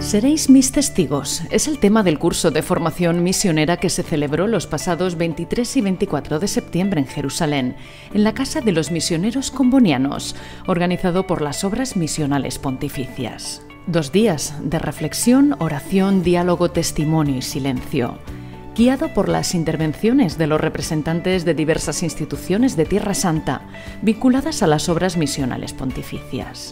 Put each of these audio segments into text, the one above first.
Seréis mis testigos. Es el tema del curso de formación misionera que se celebró los pasados 23 y 24 de septiembre en Jerusalén, en la Casa de los Misioneros Combonianos, organizado por las Obras Misionales Pontificias. 2 días de reflexión, oración, diálogo, testimonio y silencio, guiado por las intervenciones de los representantes de diversas instituciones de Tierra Santa, vinculadas a las Obras Misionales Pontificias.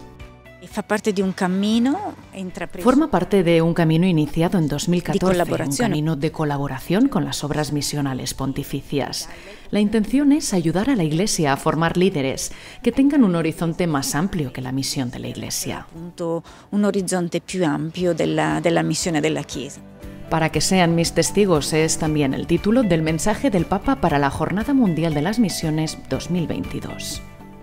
Forma parte de un camino iniciado en 2014, un camino de colaboración con las Obras Misionales Pontificias. La intención es ayudar a la Iglesia a formar líderes que tengan un horizonte más amplio que la misión de la Iglesia. Un horizonte più ampio della missione della Chiesa. Para que sean mis testigos es también el título del mensaje del Papa para la Jornada Mundial de las Misiones 2022.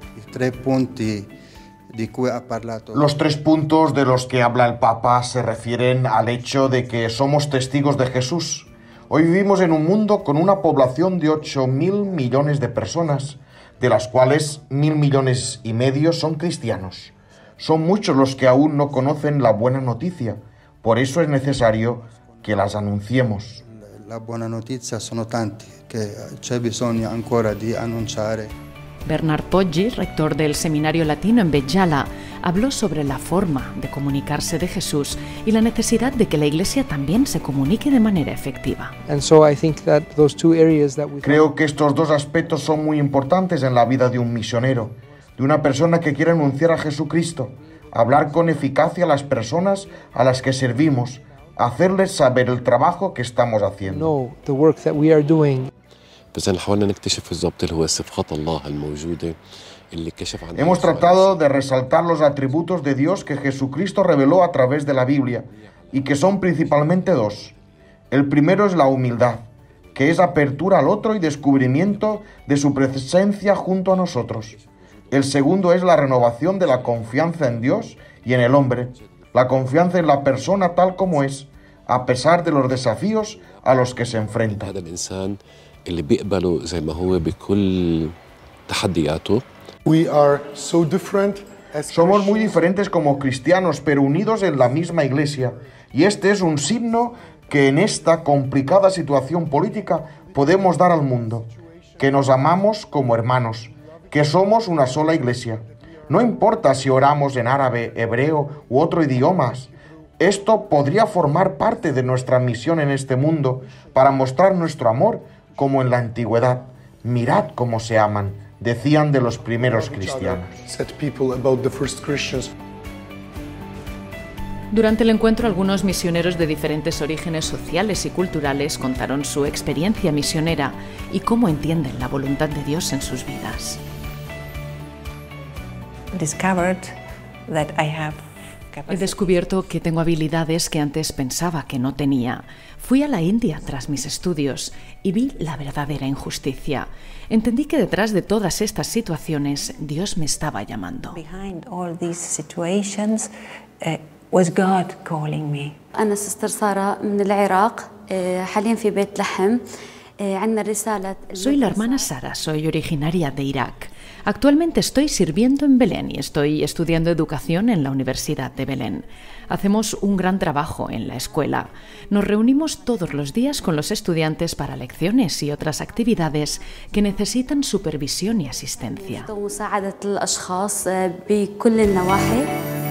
Los 3 puntos de los que habla el Papa se refieren al hecho de que somos testigos de Jesús. Hoy vivimos en un mundo con una población de 8.000 millones de personas, de las cuales 1.5 millones son cristianos. Son muchos los que aún no conocen la buena noticia, por eso es necesario que las anunciemos. La buona notizia sono tanti, che c'è bisogno ancora di annunciare. Bernard Poggi, rector del Seminario Latino en Béjala, habló sobre la forma de comunicarse de Jesús y la necesidad de que la Iglesia también se comunique de manera efectiva. Creo que estos 2 aspectos son muy importantes en la vida de un misionero, de una persona que quiere anunciar a Jesucristo, hablar con eficacia a las personas a las que servimos, hacerles saber el trabajo que estamos haciendo. Hemos tratado de resaltar los atributos de Dios que Jesucristo reveló a través de la Biblia y que son principalmente 2. El primero es la humildad, que es apertura al otro y descubrimiento de su presencia junto a nosotros. El segundo es la renovación de la confianza en Dios y en el hombre, la confianza en la persona tal como es, a pesar de los desafíos a los que se enfrenta. Somos muy diferentes como cristianos, pero unidos en la misma Iglesia, y este es un signo que en esta complicada situación política podemos dar al mundo, que nos amamos como hermanos, que somos una sola Iglesia. No importa si oramos en árabe, hebreo u otro idioma. Esto podría formar parte de nuestra misión en este mundo para mostrar nuestro amor como en la antigüedad. Mirad cómo se aman, decían de los primeros cristianos. Durante el encuentro, algunos misioneros de diferentes orígenes sociales y culturales contaron su experiencia misionera y cómo entienden la voluntad de Dios en sus vidas. He descubierto que tengo habilidades que antes pensaba que no tenía. Fui a la India tras mis estudios y vi la verdadera injusticia. Entendí que detrás de todas estas situaciones Dios me estaba llamando. أنا سستر سارة من العراق حاليا في بيت لحم. Soy la hermana Sara, soy originaria de Irak. Actualmente estoy sirviendo en Belén y estoy estudiando educación en la Universidad de Belén. Hacemos un gran trabajo en la escuela. Nos reunimos todos los días con los estudiantes para lecciones y otras actividades que necesitan supervisión y asistencia.